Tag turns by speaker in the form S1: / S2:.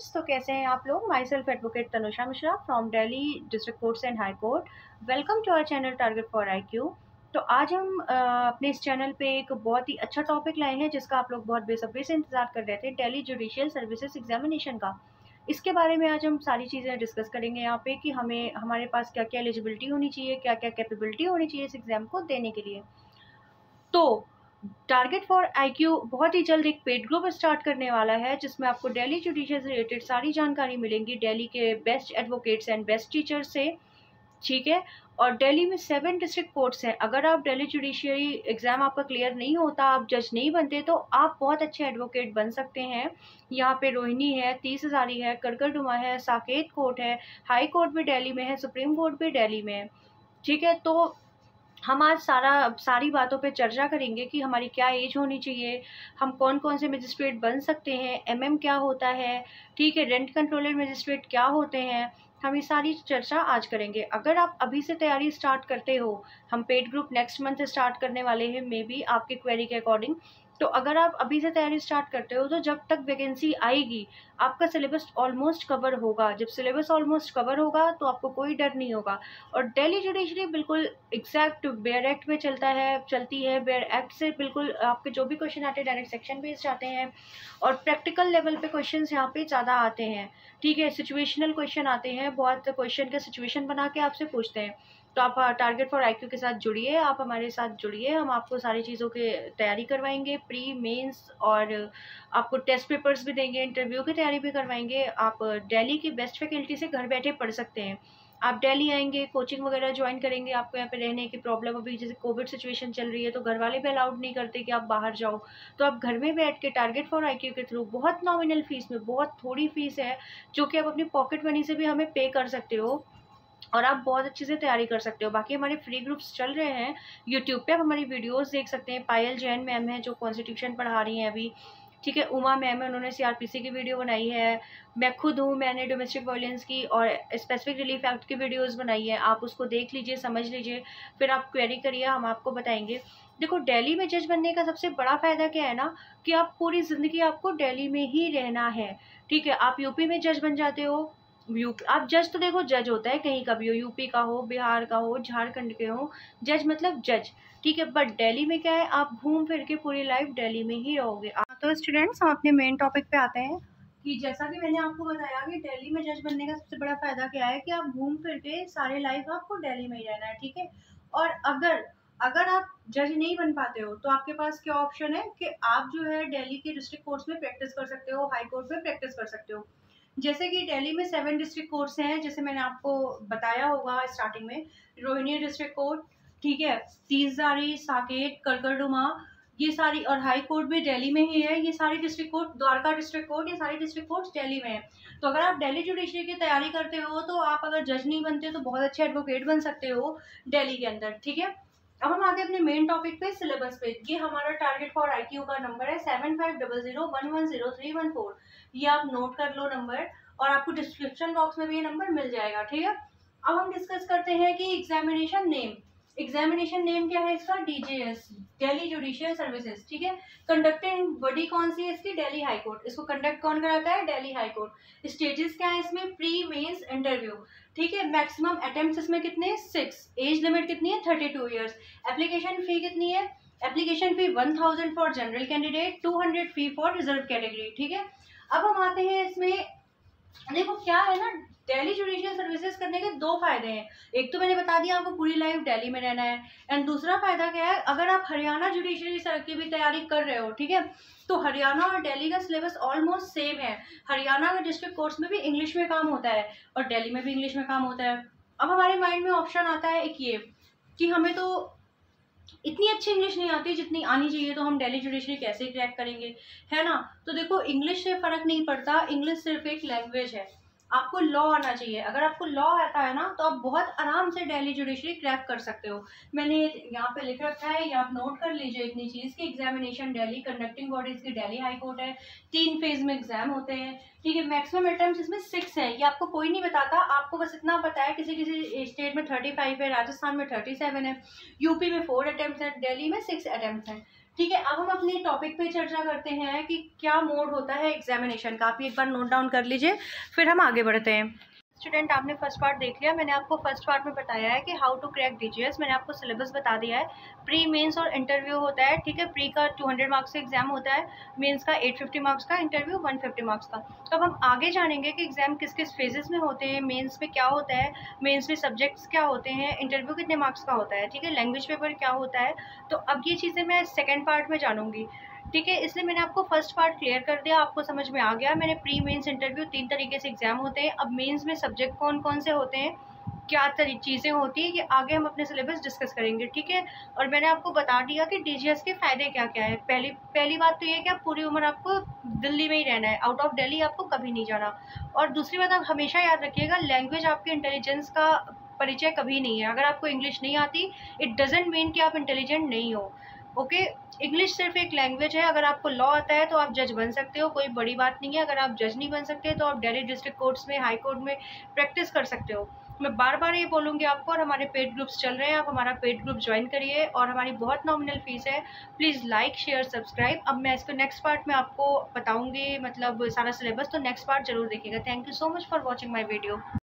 S1: Students, तो कैसे हैं आप लोग। Myself advocate Tanusha Mishra from Delhi district courts and high court. Welcome to our channel target for IQ। तो आज हम अपने इस चैनल पे एक बहुत ही अच्छा टॉपिक लाए हैं जिसका आप लोग बहुत बेसब्री से इंतजार कर रहे थे, दिल्ली जुडिशियल सर्विसेज एग्जामिनेशन का। इसके बारे में आज हम सारी चीज़ें डिस्कस करेंगे यहाँ पे कि हमें हमारे पास क्या क्या एलिजिबिलिटी होनी चाहिए, क्या क्या कैपेबिलिटी होनी चाहिए इस एग्ज़ाम को देने के लिए। तो टारगेट फॉर IQ बहुत ही जल्द एक पेड ग्रुप स्टार्ट करने वाला है जिसमें आपको दिल्ली जुडिशियल से रिलेटेड सारी जानकारी मिलेंगी, दिल्ली के best advocates and best teachers से, ठीक है। और दिल्ली में 7 डिस्ट्रिक्ट कोर्ट्स हैं। अगर आप दिल्ली जुडिशियरी एग्जाम आपका क्लियर नहीं होता, आप जज नहीं बनते, तो आप बहुत अच्छे एडवोकेट बन सकते हैं। यहाँ पे रोहिणी है, 30 हज़ारी है, करकरडुमा है, साकेत कोर्ट है, हाई कोर्ट भी दिल्ली में है, सुप्रीम कोर्ट भी दिल्ली में है, ठीक है। तो हम आज सारी बातों पे चर्चा करेंगे कि हमारी क्या एज होनी चाहिए, हम कौन कौन से मजिस्ट्रेट बन सकते हैं, MM क्या होता है, ठीक है, रेंट कंट्रोलर मजिस्ट्रेट क्या होते हैं, हम ये सारी चर्चा आज करेंगे। अगर आप अभी से तैयारी स्टार्ट करते हो, हम paid group next month start करने वाले हैं, मे बी आपके क्वेरी के अकॉर्डिंग। तो अगर आप अभी से तैयारी स्टार्ट करते हो तो जब तक वैकेंसी आएगी आपका सिलेबस ऑलमोस्ट कवर होगा। जब सिलेबस ऑलमोस्ट कवर होगा तो आपको कोई डर नहीं होगा। और दिल्ली जुडिशरी बिल्कुल एग्जैक्ट बेयर एक्ट में चलती है। बेयर एक्ट से बिल्कुल आपके जो भी क्वेश्चन आते हैं डायरेक्ट सेक्शन बेस्ड आते हैं और प्रैक्टिकल लेवल पे क्वेश्चन यहाँ पे ज़्यादा आते हैं, ठीक है। सिचुएशनल क्वेश्चन आते हैं, बहुत क्वेश्चन का सिचुएशन बना के आपसे पूछते हैं। तो आप टारगेट फॉर IQ के साथ जुड़िए, आप हमारे साथ जुड़िए, हम आपको सारी चीज़ों की तैयारी करवाएंगे, प्री मेंस, और आपको टेस्ट पेपर्स भी देंगे, इंटरव्यू की तैयारी भी करवाएंगे। आप दिल्ली की बेस्ट फैकल्टी से घर बैठे पढ़ सकते हैं। आप दिल्ली आएंगे, कोचिंग वगैरह ज्वाइन करेंगे, आपको यहाँ पे रहने की प्रॉब्लम, अभी जैसे कोविड सिचुएशन चल रही है तो घर वाले भी अलाउड नहीं करते कि आप बाहर जाओ, तो आप घर में बैठ के टारगेट फॉर IQ के थ्रू बहुत नॉमिनल फीस में, बहुत थोड़ी फीस है जो कि आप अपनी पॉकेट मनी से भी हमें पे कर सकते हो और आप बहुत अच्छे से तैयारी कर सकते हो। बाकी हमारे फ्री ग्रुप्स चल रहे हैं यूट्यूब पे, आप हमारी वीडियोस देख सकते हैं। पायल जैन मैम है जो कॉन्स्टिट्यूशन पढ़ा रही हैं अभी, ठीक है। उमा मैम है, उन्होंने CRPC की वीडियो बनाई है। मैं खुद हूँ, मैंने डोमेस्टिक वायलेंस की और स्पेसिफिक रिलीफ एक्ट की वीडियोस बनाई है। आप उसको देख लीजिए, समझ लीजिए, फिर आप क्वेरी करिए, हम आपको बताएंगे। देखो, दिल्ली में जज बनने का सबसे बड़ा फ़ायदा क्या है ना, कि आप पूरी ज़िंदगी आपको दिल्ली में ही रहना है, ठीक है। आप यूपी में जज बन जाते हो, आप जज तो देखो, जज होता है कहीं का भी हो, यूपी का हो, बिहार का हो, झारखंड के हो, जज मतलब जज, ठीक है। बट दिल्ली में क्या है, आप घूम फिर के पूरी लाइफ दिल्ली में ही रहोगे। तो स्टूडेंट्स, हम अपने मेन टॉपिक पे आते हैं कि जैसा कि मैंने आपको बताया कि दिल्ली में जज बनने का सबसे बड़ा फायदा क्या है कि आप घूम फिर के सारे लाइफ आपको दिल्ली में ही रहना है, ठीक है। और अगर अगर आप जज नहीं बन पाते हो तो आपके पास क्या ऑप्शन है कि आप जो है दिल्ली के डिस्ट्रिक्ट कोर्ट्स में प्रैक्टिस कर सकते हो, हाई कोर्ट में प्रैक्टिस कर सकते हो। जैसे कि दिल्ली में 7 डिस्ट्रिक्ट कोर्ट्स हैं, जैसे मैंने आपको बताया होगा स्टार्टिंग में। रोहिणी डिस्ट्रिक्ट कोर्ट, ठीक है, तीसजारी, साकेत, करकरडुमा, ये सारी, और हाई कोर्ट भी दिल्ली में ही है। ये सारी district court, Dwarka district court, ये सारी डिस्ट्रिक्ट कोर्ट्स दिल्ली में है। तो अगर आप दिल्ली जुडिशरी की तैयारी करते हो तो आप अगर जज नहीं बनते तो बहुत अच्छे एडवोकेट बन सकते हो दिल्ली के अंदर, ठीक है। अब हम आते हैं अपने मेन टॉपिक पे, सिलेबस पे। ये हमारा टारगेट फॉर IQ का नंबर है 7500110314। ये आप नोट कर लो नंबर, और आपको डिस्क्रिप्शन बॉक्स में भी ये नंबर मिल जाएगा, ठीक है। अब हम डिस्कस करते हैं कि एग्जामिनेशन नेम। एग्जामिनेशन नेम क्या है इसका, DJS, दिल्ली जुडिशियल सर्विसेज, ठीक है। कंडक्टिंग बॉडी कौन सी है इसकी, दिल्ली हाई कोर्ट। इसको कंडक्ट कौन कराता है, दिल्ली हाई कोर्ट। स्टेजेस क्या है इसमें, प्री मेंस इंटरव्यू, ठीक है। मैक्सिमम अटेम्प्ट्स इसमें कितने, 6। एज लिमिट कितनी है, 32 ईयर्स। एप्लीकेशन फी कितनी है, application fee 1000 for general candidate, 200 fee for reserve category, ठीक है। अब हम आते हैं इसमें, देखो क्या है ना, दिल्ली जुडिशियल सर्विसेज करने के 2 फायदे हैं। एक तो मैंने बता दिया, आपको पूरी लाइफ दिल्ली में रहना है। एंड दूसरा फायदा क्या है, अगर आप हरियाणा जुडिशियरी की भी तैयारी कर रहे हो, ठीक है, तो हरियाणा और दिल्ली का सिलेबस ऑलमोस्ट सेम है। हरियाणा के डिस्ट्रिक्ट कोर्ट्स में भी इंग्लिश में काम होता है और दिल्ली में भी इंग्लिश में काम होता है। अब हमारे माइंड में ऑप्शन आता है एक ये कि हमें तो इतनी अच्छी इंग्लिश नहीं आती जितनी आनी चाहिए, तो हम दिल्ली जुडिशरी कैसे क्रैक करेंगे, है ना। तो देखो, इंग्लिश से फर्क नहीं पड़ता, इंग्लिश सिर्फ एक लैंग्वेज है। आपको लॉ आना चाहिए। अगर आपको लॉ आता है ना तो आप बहुत आराम से दिल्ली जुडिशरी क्रैक कर सकते हो। मैंने यहाँ पे लिख रखा है, ये आप नोट कर लीजिए इतनी चीज़ की। एग्जामिनेशन दिल्ली, कंडक्टिंग बॉडी इसकी दिल्ली हाई कोर्ट है, 3 फेज में एग्जाम होते हैं, ठीक है। मैक्सिमम अटेम्प्ट इसमें 6 है, ये आपको कोई नहीं बताता, आपको बस इतना पता है किसी किसी स्टेट में 35 है, राजस्थान में 37 है, यूपी में 4 अटेम्प्ट है, दिल्ली में 6 अटेम्प्ट हैं, ठीक है, अब हम अपने टॉपिक पे चर्चा करते हैं कि क्या मोड होता है एग्जामिनेशन का। आप एक बार नोट डाउन कर लीजिए, फिर हम आगे बढ़ते हैं। स्टूडेंट, आपने फर्स्ट पार्ट देख लिया। मैंने आपको फर्स्ट पार्ट में बताया है कि हाउ टू क्रैक डीजीएस। मैंने आपको सिलेबस बता दिया है। प्री, मेंस और इंटरव्यू होता है। ठीक है, प्री का 200 मार्क्स का एग्जाम होता है, मेंस का 850 मार्क्स का, इंटरव्यू 150 मार्क्स का। तो अब हम आगे जानेंगे कि एग्जाम किस किस फेजेस में होते हैं, मेंस में क्या होता है, मेंस में सब्जेक्ट्स क्या होते हैं, इंटरव्यू कितने मार्क्स का होता है, ठीक है, लैंग्वेज पेपर क्या होता है। तो अब ये चीज़ें मैं सेकेंड पार्ट में जानूंगी। ठीक है, इसलिए मैंने आपको फर्स्ट पार्ट क्लियर कर दिया, आपको समझ में आ गया। मैंने प्री, मेंस, इंटरव्यू 3 तरीके से एग्जाम होते हैं। अब मेंस में सब्जेक्ट कौन कौन से होते हैं, क्या चीज़ें होती है, ये आगे हम अपने सिलेबस डिस्कस करेंगे। ठीक है, और मैंने आपको बता दिया कि डीजीएस के फ़ायदे क्या क्या है। पहली पहली बात तो ये है कि आप पूरी उम्र आपको दिल्ली में ही रहना है, आउट ऑफ दिल्ली आपको कभी नहीं जाना। और दूसरी बात, आप हमेशा याद रखिएगा, लैंग्वेज आपके इंटेलिजेंस का परिचय कभी नहीं है। अगर आपको इंग्लिश नहीं आती, इट डजेंट मीन कि आप इंटेलिजेंट नहीं हो। ओके, इंग्लिश सिर्फ एक लैंग्वेज है। अगर आपको लॉ आता है तो आप जज बन सकते हो, कोई बड़ी बात नहीं है। अगर आप जज नहीं बन सकते तो आप दिल्ली डिस्ट्रिक्ट कोर्ट्स में, हाई कोर्ट में प्रैक्टिस कर सकते हो। मैं बार बार ये बोलूँगी आपको। और हमारे पेड ग्रुप्स चल रहे हैं, आप हमारा पेड ग्रुप ज्वाइन करिए, और हमारी बहुत नॉमिनल फीस है। Please like, share, subscribe. अब मैं इसको नेक्स्ट पार्ट में आपको बताऊँगी, मतलब सारा सिलेबस, तो नेक्स्ट पार्ट जरूर देखिएगा। Thank you so much for watching my video.